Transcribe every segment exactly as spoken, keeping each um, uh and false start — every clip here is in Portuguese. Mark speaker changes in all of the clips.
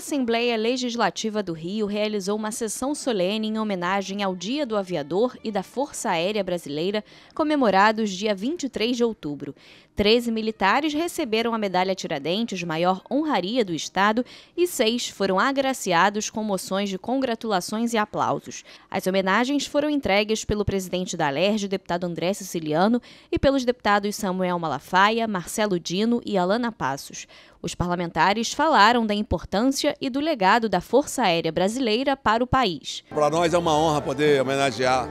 Speaker 1: Assembleia Legislativa do Rio realizou uma sessão solene em homenagem ao Dia do Aviador e da Força Aérea Brasileira, comemorados dia vinte e três de outubro. Treze militares receberam a medalha Tiradentes, maior honraria do Estado, e seis foram agraciados com moções de congratulações e aplausos. As homenagens foram entregues pelo presidente da Alerj, deputado André Siciliano, e pelos deputados Samuel Malafaia, Marcelo Dino e Alana Passos. Os parlamentares falaram da importância e do legado da Força Aérea Brasileira para o país.
Speaker 2: Para nós é uma honra poder homenagear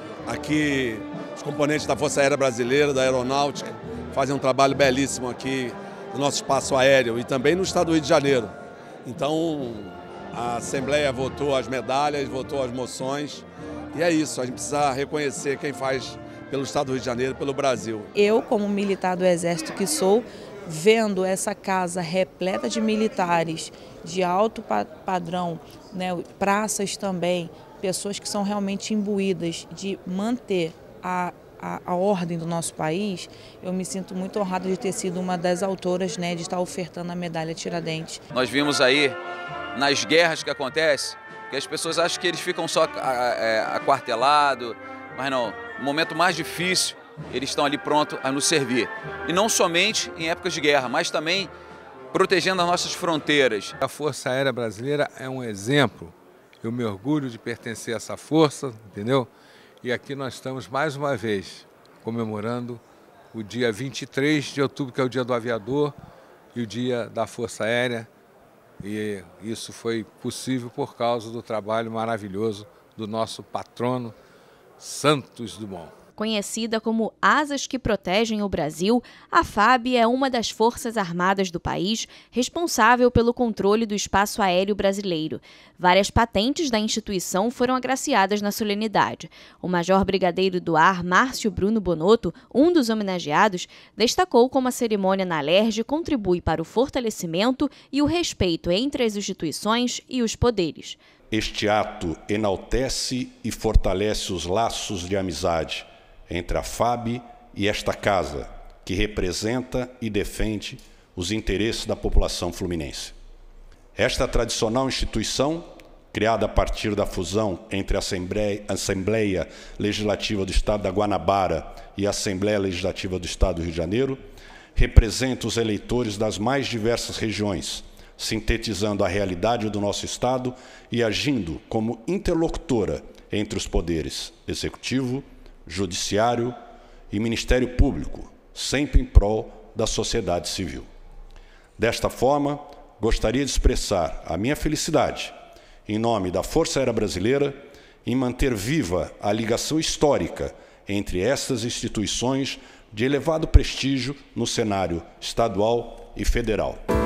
Speaker 2: aqui os componentes da Força Aérea Brasileira, da Aeronáutica, fazem um trabalho belíssimo aqui no nosso espaço aéreo e também no estado do Rio de Janeiro. Então, a Assembleia votou as medalhas, votou as moções e é isso, a gente precisa reconhecer quem faz pelo estado do Rio de Janeiro, pelo Brasil.
Speaker 3: Eu, como militar do Exército que sou, vendo essa casa repleta de militares de alto padrão, né, praças também, pessoas que são realmente imbuídas de manter a, a, a ordem do nosso país, eu me sinto muito honrada de ter sido uma das autoras, né, de estar ofertando a medalha Tiradentes.
Speaker 4: Nós vimos aí, nas guerras que acontecem, que as pessoas acham que eles ficam só aquartelados, mas não, no momento mais difícil, eles estão ali prontos a nos servir. E não somente em épocas de guerra, mas também protegendo as nossas fronteiras.
Speaker 5: A Força Aérea Brasileira é um exemplo. Eu me orgulho de pertencer a essa força, entendeu? E aqui nós estamos mais uma vez comemorando o dia vinte e três de outubro, que é o Dia do Aviador, e o Dia da Força Aérea. E isso foi possível por causa do trabalho maravilhoso do nosso patrono, Santos Dumont.
Speaker 1: Conhecida como Asas que Protegem o Brasil, a FAB é uma das forças armadas do país responsável pelo controle do espaço aéreo brasileiro. Várias patentes da instituição foram agraciadas na solenidade. O Major Brigadeiro do Ar, Márcio Bruno Bonotto, um dos homenageados, destacou como a cerimônia na Alerj contribui para o fortalecimento e o respeito entre as instituições e os poderes.
Speaker 6: Este ato enaltece e fortalece os laços de amizade entre a FAB e esta casa, que representa e defende os interesses da população fluminense. Esta tradicional instituição, criada a partir da fusão entre a Assembleia, Assembleia Legislativa do Estado da Guanabara e a Assembleia Legislativa do Estado do Rio de Janeiro, representa os eleitores das mais diversas regiões, sintetizando a realidade do nosso Estado e agindo como interlocutora entre os poderes executivo, Judiciário e Ministério Público, sempre em prol da sociedade civil. Desta forma, gostaria de expressar a minha felicidade, em nome da Força Aérea Brasileira, em manter viva a ligação histórica entre estas instituições de elevado prestígio no cenário estadual e federal.